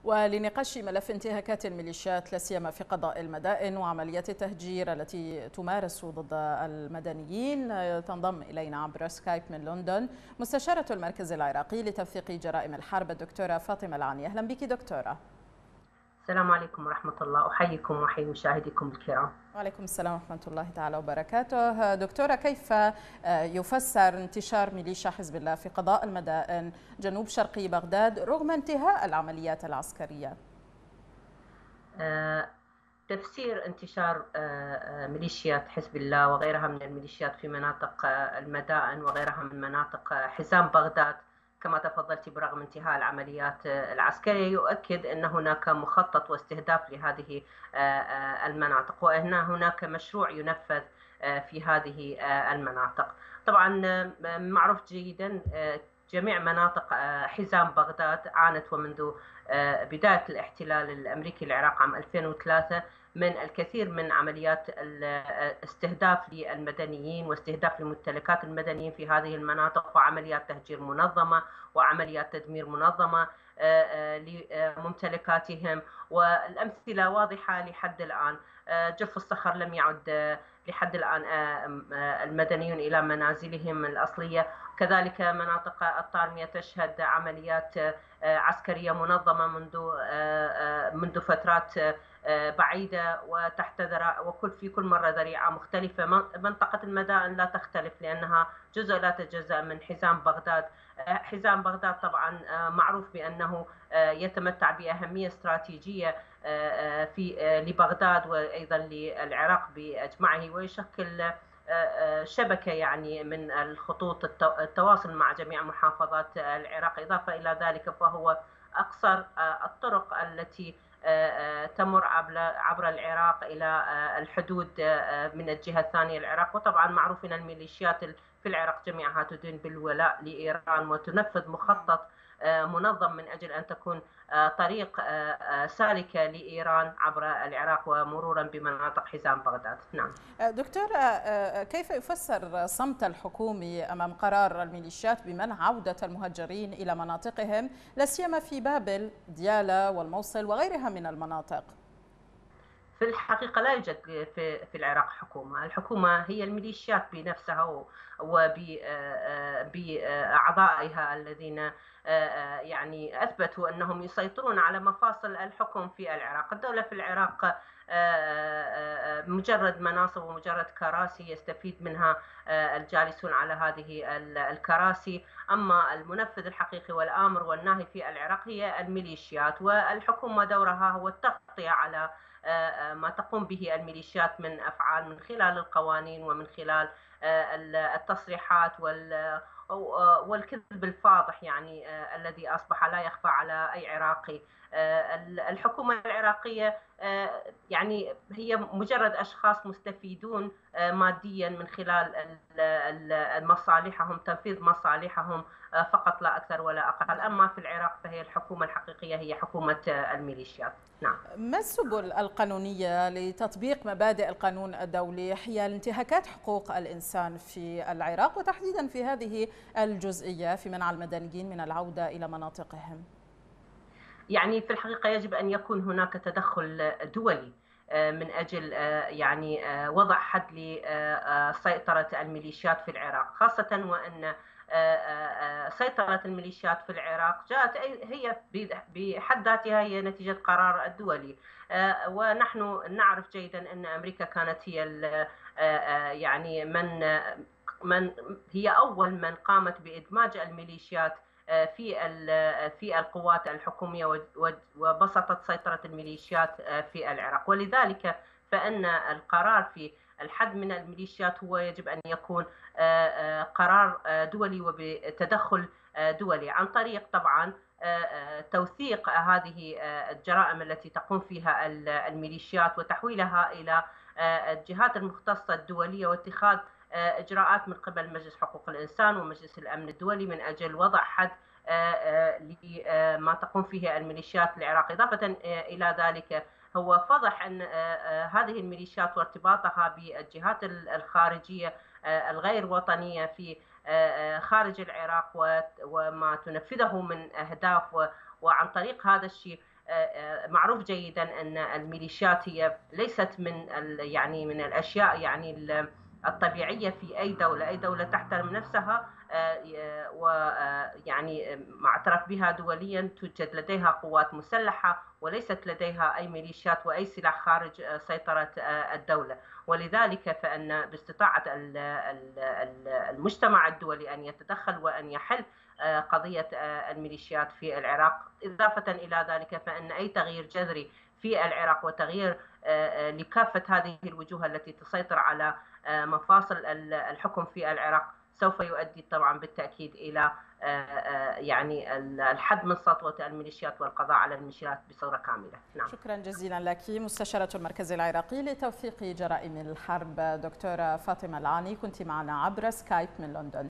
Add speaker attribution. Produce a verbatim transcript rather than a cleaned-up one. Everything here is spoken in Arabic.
Speaker 1: ولنقاش ملف انتهاكات الميليشيات لا سيما في قضاء المدائن وعمليات التهجير التي تمارس ضد المدنيين، تنضم إلينا عبر سكايب من لندن مستشارة المركز العراقي لتوثيق جرائم الحرب الدكتورة فاطمة العني. أهلا بك دكتورة.
Speaker 2: السلام عليكم ورحمة الله، أحييكم وأحيي مشاهديكم الكرام.
Speaker 1: وعليكم السلام ورحمة الله تعالى وبركاته. دكتورة، كيف يفسر انتشار ميليشيا حزب الله في قضاء المدائن جنوب شرقي بغداد رغم انتهاء العمليات العسكرية؟
Speaker 2: أه تفسير انتشار أه ميليشيات حزب الله وغيرها من الميليشيات في مناطق المدائن وغيرها من مناطق حزام بغداد كما تفضلت برغم انتهاء العمليات العسكرية يؤكد أن هناك مخطط واستهداف لهذه المناطق وأن هناك مشروع ينفذ في هذه المناطق. طبعا معروف جيدا جميع مناطق حزام بغداد عانت ومنذ بداية الاحتلال الأمريكي للعراق عام ألفين وثلاثة من الكثير من عمليات الاستهداف للمدنيين واستهداف لممتلكات المدنيين في هذه المناطق وعمليات تهجير منظمة وعمليات تدمير منظمة لممتلكاتهم، والأمثلة واضحة لحد الآن. جرف الصخر لم يعد لحد الآن المدنيون إلى منازلهم الأصلية، كذلك مناطق الطارمية تشهد عمليات عسكرية منظمة منذ منذ فترات بعيدة وتحت ذراع وكل في كل مرة ذريعة مختلفة. منطقة المدائن لا تختلف لأنها جزء لا يتجزأ من حزام بغداد. حزام بغداد طبعا معروف بأنه يتمتع بأهمية استراتيجية في لبغداد وأيضا للعراق بأجمعه، ويشكل شبكة يعني من الخطوط التواصل مع جميع محافظات العراق. إضافة إلى ذلك فهو أقصر الطرق التي تمر عبر العراق إلى الحدود من الجهة الثانية العراق. وطبعا معروف أن الميليشيات في العراق جميعها تدين بالولاء لإيران وتنفذ مخطط منظم من أجل أن تكون طريق سالكة لإيران عبر العراق ومرورا بمناطق حزام بغداد. نعم
Speaker 1: دكتورة، كيف يفسر صمت الحكومي أمام قرار الميليشيات بمنع عودة المهجرين إلى مناطقهم لا سيما في بابل، ديالى والموصل وغيرها من المناطق؟
Speaker 2: في الحقيقة لا يوجد في في العراق حكومة، الحكومة هي الميليشيات بنفسها وبأعضائها الذين يعني أثبتوا أنهم يسيطرون على مفاصل الحكم في العراق. الدولة في العراق مجرد مناصب ومجرد كراسي يستفيد منها الجالسون على هذه الكراسي، أما المنفذ الحقيقي والآمر والناهي في العراق هي الميليشيات، والحكومة دورها هو التغطية على ما تقوم به الميليشيات من أفعال من خلال القوانين ومن خلال التصريحات والكذب الفاضح يعني الذي أصبح لا يخفى على أي عراقي. الحكومة العراقية يعني هي مجرد أشخاص مستفيدون ماديا من خلال مصالحهم، تنفيذ مصالحهم فقط لا أكثر ولا أقل. أما في العراق فهي الحكومة الحقيقية هي حكومة الميليشيات. نعم.
Speaker 1: ما السبل القانونية لتطبيق مبادئ القانون الدولي حيال انتهاكات حقوق الإنسان في العراق وتحديدا في هذه الجزئية في منع المدنيين من العودة إلى مناطقهم؟
Speaker 2: يعني في الحقيقة يجب أن يكون هناك تدخل دولي من أجل يعني وضع حد لسيطرة الميليشيات في العراق، خاصة وأن سيطرة الميليشيات في العراق جاءت هي بحد ذاتها هي نتيجة قرار الدولي، ونحن نعرف جيدا أن أمريكا كانت هي يعني من من هي أول من قامت بإدماج الميليشيات في في القوات الحكومية وبسطت سيطرة الميليشيات في العراق. ولذلك فإن القرار في الحد من الميليشيات هو يجب أن يكون قرار دولي وبتدخل دولي عن طريق طبعا توثيق هذه الجرائم التي تقوم فيها الميليشيات وتحويلها إلى الجهات المختصة الدولية واتخاذ إجراءات من قبل مجلس حقوق الإنسان ومجلس الأمن الدولي من أجل وضع حد لما تقوم فيه الميليشيات العراقية. إضافة إلى ذلك هو فضح أن هذه الميليشيات وارتباطها بالجهات الخارجية الغير وطنية في خارج العراق وما تنفذه من أهداف، وعن طريق هذا الشيء معروف جيدا أن الميليشيات هي ليست من يعني من الأشياء يعني الطبيعية في أي دولة، أي دولة تحترم نفسها ويعني معترف بها دوليا توجد لديها قوات مسلحة وليست لديها أي ميليشيات وأي سلاح خارج سيطرة الدولة. ولذلك فإن باستطاعة المجتمع الدولي أن يتدخل وأن يحل قضية الميليشيات في العراق. إضافة إلى ذلك فإن أي تغيير جذري في العراق وتغيير لكافة هذه الوجوه التي تسيطر على مفاصل الحكم في العراق سوف يؤدي طبعا بالتأكيد إلى يعني الحد من سطوة الميليشيات والقضاء على الميليشيات بصورة كاملة.
Speaker 1: نعم. شكرا جزيلا لك مستشارة المركز العراقي لتوثيق جرائم الحرب دكتورة فاطمة العاني، كنت معنا عبر سكايب من لندن.